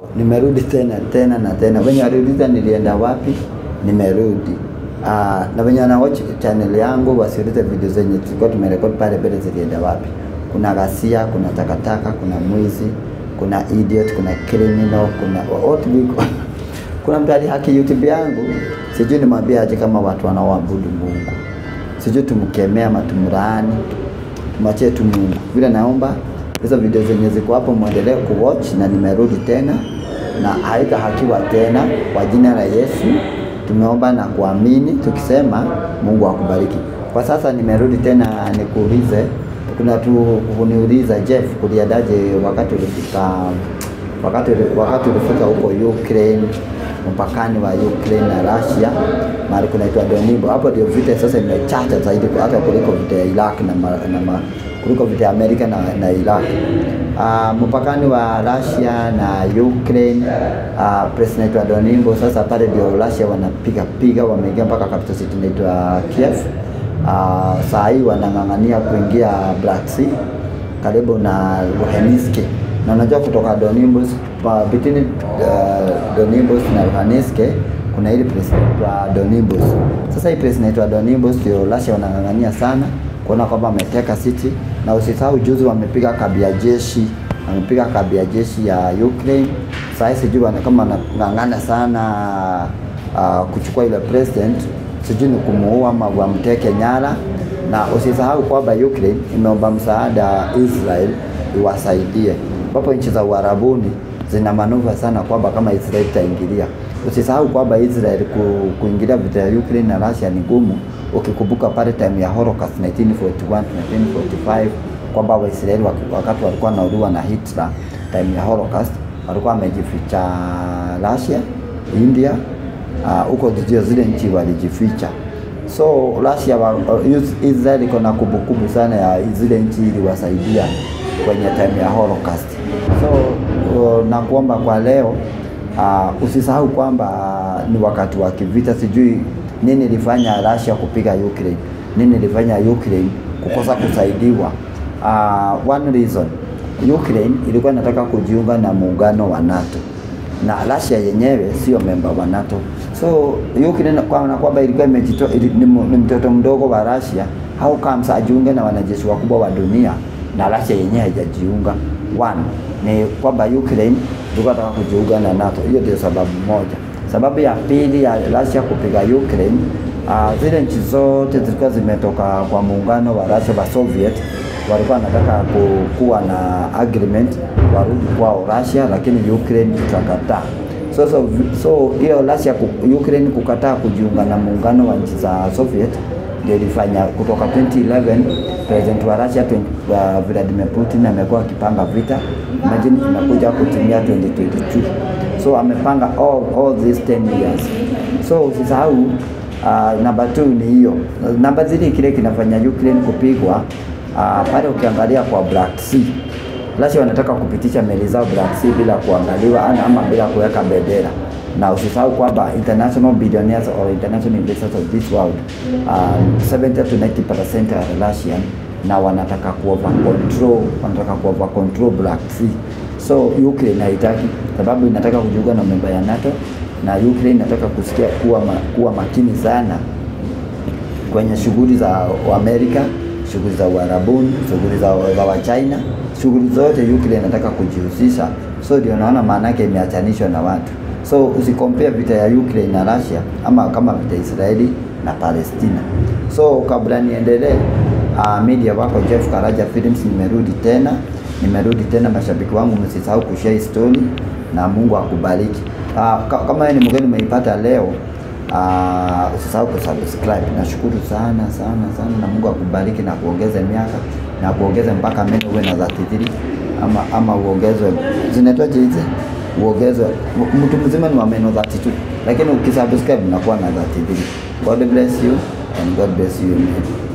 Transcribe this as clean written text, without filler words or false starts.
Nimerudi tena na tena. Wenye waliuliza nilienda wapi, nimerudi. Na wenye wana watch channel yangu wasiulize video zenye tulikuwa tumerekodi pale mbele zilienda wapi. Kuna ghasia, kuna takataka, kuna mwizi, kuna idiot, kuna criminal, kuna what we kuna mtu alihaki YouTube yangu. Sijui nimwambie aje kama watu wanaoabudu Mungu. Sijui tumkemea matumlaani. Tumachie tu Mungu. Vile naomba hizo video zenye ziko hapo muendelee kuwatch, na nimerudi tena na haitahakiwa tena kwa jina la Yesu. Tumeomba na kuamini tukisema Mungu akubariki. Kwa sasa nimerudi tena, nikuulize, kuna tu kuniuliza Jeff, kuliadaje wakati ulifika huko Ukraine, mpakani wa Ukraine na Russia, mahali kunaitwa Donibor. Hapo ndio vita sasa imechacha zaidi hata kuliko vita ya Iraq kuliko vita ya Amerika na Iraq. Mpakani wa Russia na Ukraine, president wa Donibor. Sasa pale ndio Russia wanapiga wameingia mpaka capital city inaitwa Kiev. Saa hii wanang'ang'ania kuingia Black Sea karibu na Luhansk. Na unajua kutoka Donibor, between Donibor na Luhansk kuna ile president wa Donibor. Sasa hii president wa Donibor ndio Russia wanang'ang'ania sana kuona kwamba ameteka city. Na usisahau juzi wamepiga kambi ya jeshi ya Ukraine. Sasa sijui kama wanang'ang'ana sana kuchukua ile president, sijui ni kumuua ama wamteke nyara. Na usisahau kwamba Ukraine imeomba msaada Israel iwasaidie. Hapo nchi za Uarabuni zina manuva sana kwamba kama Israel itaingilia. Usisahau kwamba Israel kuingilia vita ya Ukraine na Russia ni gumu. Ukikumbuka pale time ya Holocaust 1941 1945 kwamba Waisraeli wakati walikuwa wanauliwa na Hitler, time ya Holocaust walikuwa wamejificha Russia, India, huko zile nchi walijificha. So Russia Israel iko na kumbukumbu sana ya zile nchi iliwasaidia kwenye time ya Holocaust. So na kuomba kwa leo, usisahau kwamba ni wakati wa kivita. Sijui nini ilifanya Russia kupiga Ukraine, nini ilifanya Ukraine kukosa kusaidiwa. One reason, Ukraine ilikuwa inataka kujiunga na muungano wa NATO, na Russia yenyewe sio member wa NATO. So Ukraine kwamba ilikuwa ni mtoto mdogo wa Russia, how comes ajiunge na wanajeshi wakubwa wa dunia na Russia yenyewe haijajiunga? One ni kwamba Ukraine ilikuwa inataka kujiunga na NATO. Hiyo ndio sababu moja. Sababu ya pili ya Russia kupiga Ukraine, zile nchi zote zilikuwa zimetoka kwa muungano wa Russia wa Soviet, walikuwa wanataka kuwa na agreement warudi kwa Russia, lakini Ukraine ikakataa. So hiyo Russia Ukraine kukataa kujiunga na muungano wa nchi za Soviet ndio ilifanya kutoka 2011 president wa Russia Vladimir Putin amekuwa akipanga vita. Imagine tunakuja kutimia 2022. So amepanga all these 10 years. So usisahau number 2 ni hiyo. Number 3 kile kinafanya Ukraine kupigwa, pale ukiangalia kwa Black Sea. Russia wanataka kupitisha meli zao Black Sea bila kuangaliwa ama bila kuweka bendera. Na usisahau kwamba international billionaires or international investors of this world, 70 to 90% are Russian, na wanataka kuover control Black Sea. So Ukraine haitaki, sababu inataka kujiunga na member ya NATO, na Ukraine inataka kusikia kuwa makini sana kwenye shughuli za Amerika, shughuli za Uarabuni, shughuli za wa China, shughuli zote Ukraine inataka kujihusisha. So ndio naona maana yake imeachanishwa na watu. So usicompare vita ya Ukraine na Russia ama kama vita Israeli na Palestina. So kabla niendelee, media wako Jeff Karaja Films, nimerudi tena mashabiki wangu, msisahau kushare story na Mungu akubariki. Kama wewe ni mgeni umeipata leo, usisahau kusubscribe. Nashukuru sana na Mungu akubariki na kuongeze miaka na kuongeze mpaka mimi uwe na 33 ama uongezwe zinaitwaje hizi, uongezwe mtu mzima ni wa meno 32, lakini ukisubscribe unakuwa na 33. God bless you and God bless you.